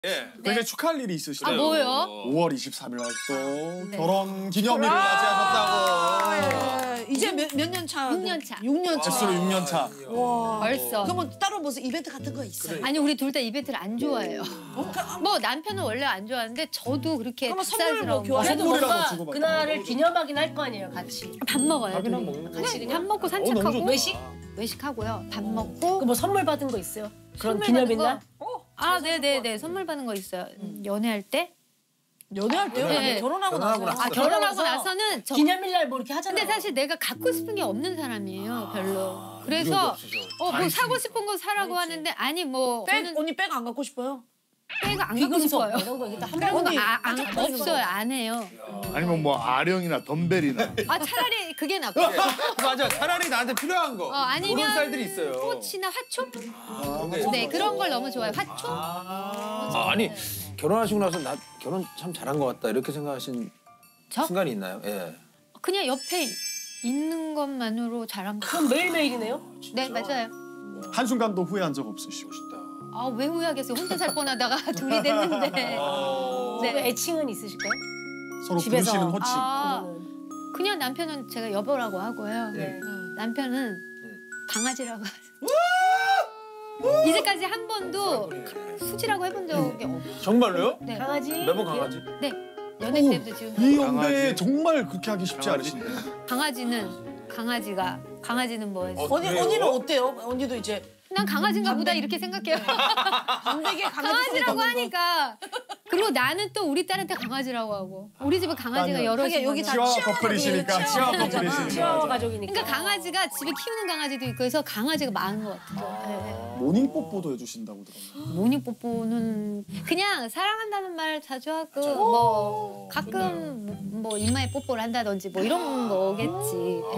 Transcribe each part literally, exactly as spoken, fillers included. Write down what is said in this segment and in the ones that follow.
예. 굉장히 축하할 일이 있으시대요. 아, 뭐요? 오월 이십삼일 날 또 네. 결혼 기념일을 맞이하셨다고. 예. 이제 몇 몇 년 차? 육 년 차. 육 년 차. 벌써 육 년 차. 와. 벌써. 그러면 따로 무슨 이벤트 같은 거 있어요? 아니 우리 둘 다 이벤트를 안 좋아해요. 뭐 남편은 원래 안 좋아하는데 저도 그렇게 그러면 선물 뭐 쌀스러운 교환- 거. 그래도 뭔가 뭔가 그날을 기념하긴 할 거 아니에요, 같이. 밥 먹어요. 밥이나 둘이. 먹는 거. 같이 그냥 밥 먹고 너무 산책하고 좋다. 외식? 외식하고요. 밥 먹고. 그 뭐 선물 받은 거 있어요? 그런 선물 기념일 받은 날? 거? 아, 네네네. 선물 받는 거 있어요. 연애할 때? 연애할 때요? 네. 아니, 결혼하고 결혼하고 나서. 아, 나서. 결혼하고 나서는 저... 기념일 날 뭐 이렇게 하잖아요. 근데 사실 내가 갖고 싶은 게 없는 사람이에요, 별로. 그래서 어, 뭐 사고 싶은 거 사라고 하는데 아니 뭐 백 저는 언니 백 안 갖고 싶어요? 백을 안 갖고 비금속 싶어요. 이런 거 일단 한 그런 거 언니, 아, 안, 없어요, 안 해요. 아니면 뭐 아령이나 덤벨이나. 아, 차라리 그게 낫고. 맞아. 차라리 나한테 필요한 거. 어, 아니면 그런 쌀들이 있어요. 꽃이나 화초? 네. 네, 그런 걸 너무 좋아해요. 화초? 아, 아니 결혼하시고 나서 나 결혼 참 잘한 것 같다 이렇게 생각하신 저? 순간이 있나요? 예. 그냥 옆에 있는 것만으로 잘한 거. 그럼 매일매일이네요? 네, 맞아요. 한순간도 후회한 적 없으시고. 아, 왜 후회하겠어요? 혼자 살 뻔하다가 둘이 됐는데. 네. 네. 애칭은 있으실까요? 서로 집에서. 부르시는 호칭. 아, 그냥 남편은 제가 여보라고 하고요. 네. 남편은 강아지라고 하죠. 이제까지 한 번도 수지라고 해본 적이 없어요. 정말로요? 네. 강아지? 매번 강아지? 네. 연애 때도 지금 이 연배에 강아지. 정말 그렇게 하기 쉽지 강아지. 않으신데. 강아지는 강아지가 강아지는 뭐예요? 언니, 그래요? 언니는 어때요? 언니도 이제 난 강아지인가 보다 이렇게 생각해요. 반대게 강아지 강아지라고 소리 하니까. 그리고 나는 또 우리 딸한테 강아지라고 하고. 우리 집에 강아지가 나는- 여럿이 하긴 여기 다 치아와 치아와 커플이시니까 가족이에요. 치아와 치아와 커플이시니까. 치아와 가족이니까. 그러니까 강아지가 집에 키우는 강아지도 있고 해서 강아지가 많은 것 같아요. 모닝 뽀뽀도 해주신다고 들었는데. 네. 모닝 뽀뽀는 그냥 사랑한다는 말 자주 하고 뭐 가끔 뭐 이마에 뽀뽀를 한다든지 뭐 이런 거겠지.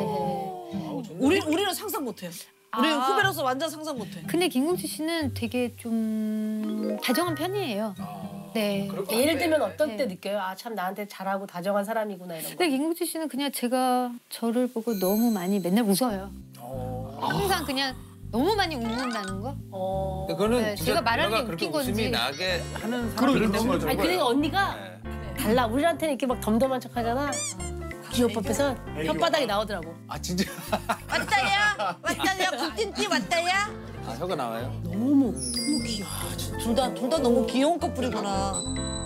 네. 우리 우리는 상상 못해요. 우리 아. 후배로서 완전 상상 못해. 근데 김궁수 씨는 되게 좀 다정한 편이에요. 네. 예를 들면 어떤 네. 때 느껴요? 아, 참 나한테 잘하고 다정한 사람이구나 이런 거. 근데 김궁수 씨는 그냥 제가 저를 보고 너무 많이 맨날 웃어요. 항상 그냥 너무 많이 웃는다는 거? 어. 그거는 네, 진짜 제가 말하는 누나가 게 그렇게 웃긴 웃음이 건지. 나게 하는 그러니까. 사람들 때문에 그런 아니 거예요. 그러니까 언니가 네. 달라. 우리한테는 이렇게 막 덤덤한 척하잖아. 귀오빠 앞에서 혓바닥이 나오더라고. 아 진짜? 왔다야, 왔다야, 굴틴띠 왔다야. 아 혀가 나와요? 너무 너무 귀여워. 둘 다 둘 다 너무 귀여운 커플이구나.